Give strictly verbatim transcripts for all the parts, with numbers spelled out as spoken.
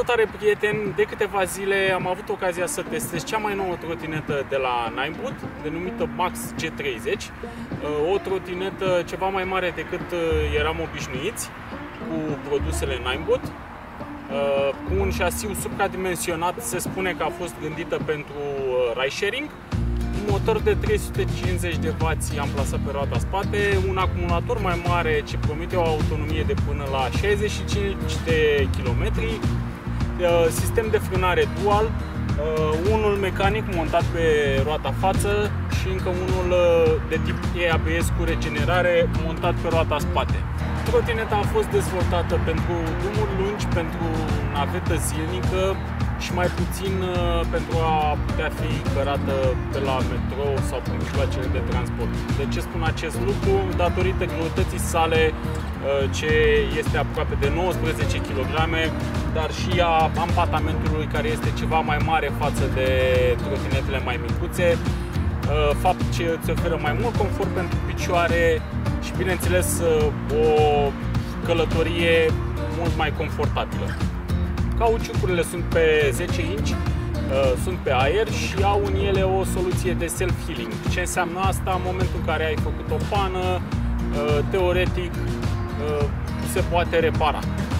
Salutare, prieteni! De câteva zile am avut ocazia să testez cea mai nouă trotinetă de la Ninebot, denumită Max G treizeci. O trotinetă ceva mai mare decât eram obișnuiți cu produsele Ninebot, cu un șasiu supradimensionat. Se spune că a fost gândită pentru ride sharing. Un motor de trei sute cincizeci de wați am plasat pe roata spate, un acumulator mai mare ce promite o autonomie de până la șaizeci și cinci de kilometri, sistem de frânare dual, unul mecanic montat pe roata față și încă unul de tip E A B S cu regenerare montat pe roata spate. Trotineta a fost dezvoltată pentru drumuri lungi, pentru navetă zilnică și mai puțin pentru a putea fi cărată pe la metrou sau pe mijloacele de transport. De ce spun acest lucru? Datorită greutății sale, ce este aproape de nouăsprezece kilograme, dar și a ampatamentului, care este ceva mai mare față de trotinetele mai micuțe, fapt ce îți oferă mai mult confort pentru picioare și, bineînțeles, o călătorie mult mai confortabilă. Cauciucurile sunt pe zece inci, sunt pe aer și au în ele o soluție de self-healing. Ce înseamnă asta? În momentul în care ai făcut o pană, teoretic se poate repara.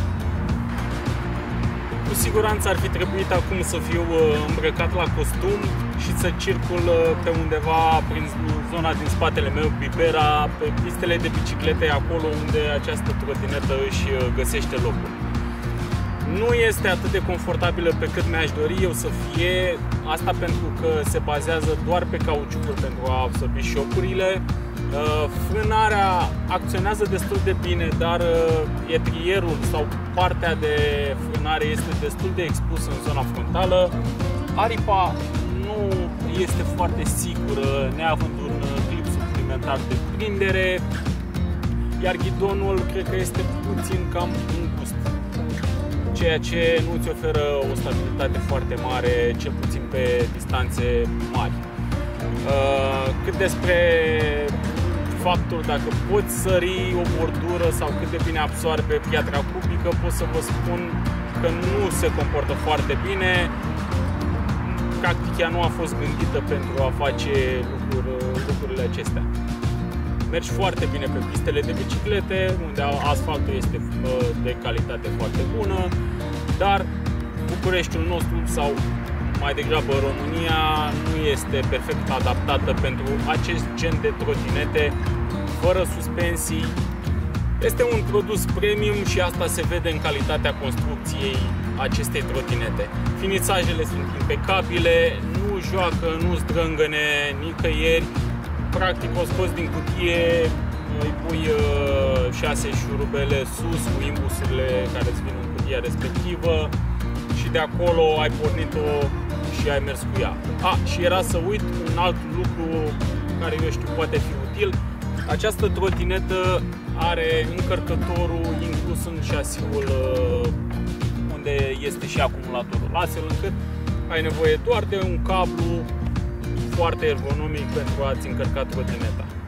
Cu siguranță ar fi trebuit acum să fiu îmbrăcat la costum și să circul pe undeva prin zona din spatele meu, Bibera, pe pistele de biciclete, acolo unde această trotinetă își găsește locul. Nu este atât de confortabilă pe cât mi-aș dori eu să fie, asta pentru că se bazează doar pe cauciucuri pentru a absorbi șocurile. Frânarea acționează destul de bine, dar etrierul sau partea de frânare este destul de expusă în zona frontală. Aripa nu este foarte sigură, neavând un clip suplimentar de prindere, iar ghidonul cred că este puțin cam îngust, ceea ce nu îți oferă o stabilitate foarte mare, cel puțin pe distanțe mari. Cât despre faptul dacă poți sări o bordură sau cât de bine absorbe piatra cubică, pot să vă spun că nu se comportă foarte bine. Practic, ea nu a fost gândită pentru a face lucruri, lucrurile acestea. Mergi foarte bine pe pistele de biciclete, unde asfaltul este de calitate foarte bună, dar Bucureștiul nostru sau mai degrabă România nu este perfect adaptată pentru acest gen de trotinete fără suspensii. Este un produs premium și asta se vede în calitatea construcției acestei trotinete. Finisajele sunt impecabile, nu joacă, nu zdrângăne nicăieri. Practic o scoți din cutie, îi pui șase șurubele sus cu imbusurile care îți vin în cutia respectivă și de acolo ai pornit-o și ai mers cu ea. A, și era să uit un alt lucru care, eu știu, poate fi util. Această trotinetă are încărcătorul inclus în șasiul unde este și acumulatorul, astfel încât ai nevoie doar de un cablu foarte ergonomic pentru a-ți încărca trotineta.